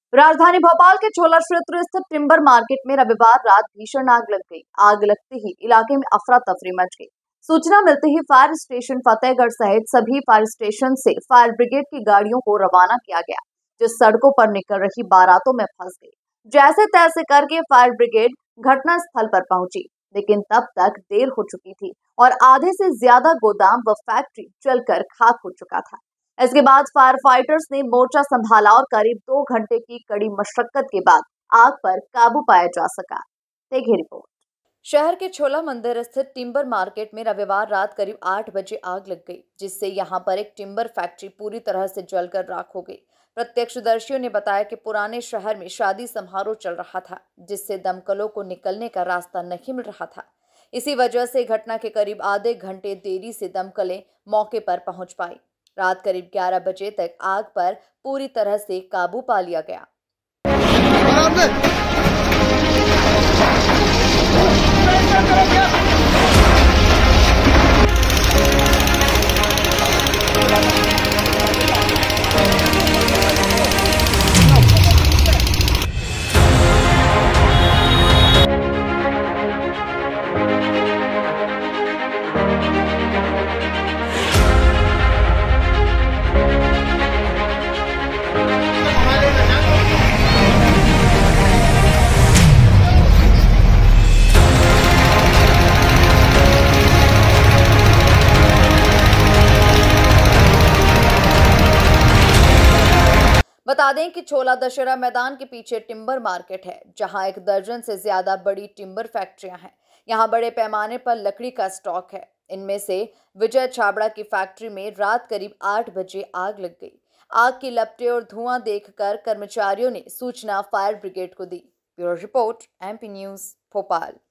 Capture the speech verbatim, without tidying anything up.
राजधानी भोपाल के छोला क्षेत्र स्थित टिम्बर मार्केट में रविवार रात भीषण आग लग गई। आग लगते ही इलाके में अफरा तफरी मच गई। सूचना मिलते ही फायर स्टेशन फतेहगढ़ सहित सभी फायर स्टेशन से फायर ब्रिगेड की गाड़ियों को रवाना किया गया, जो सड़कों पर निकल रही बारातों में फंस गई। जैसे तैसे करके फायर ब्रिगेड घटना स्थल पर पहुंची, लेकिन तब तक देर हो चुकी थी और आधे से ज्यादा गोदाम व फैक्ट्री जलकर खाक हो चुका था। इसके बाद फायर फाइटर्स ने मोर्चा संभाला और करीब दो घंटे की कड़ी मशक्कत के बाद आग पर काबू पाया जा सका। देखिए रिपोर्ट। शहर के छोला मंदिर स्थित टिम्बर मार्केट में रविवार रात करीब आठ बजे आग लग गई, जिससे यहां पर एक टिम्बर फैक्ट्री पूरी तरह से जलकर राख हो गई। प्रत्यक्षदर्शियों ने बताया कि पुराने शहर में शादी समारोह चल रहा था, जिससे दमकलों को निकलने का रास्ता नहीं मिल रहा था। इसी वजह से घटना के करीब आधे घंटे देरी से दमकलें मौके पर पहुंच पाई। रात करीब ग्यारह बजे तक आग पर पूरी तरह से काबू पा लिया गया। बता दें कि छोला दशहरा मैदान के पीछे टिम्बर मार्केट है, जहां एक दर्जन से ज्यादा बड़ी टिम्बर फैक्ट्रियां हैं। यहां बड़े पैमाने पर लकड़ी का स्टॉक है। इनमें से विजय छाबड़ा की फैक्ट्री में रात करीब आठ बजे आग लग गई। आग की लपटें और धुआं देखकर कर्मचारियों ने सूचना फायर ब्रिगेड को दी। Bureau report, MP news, Bhopal.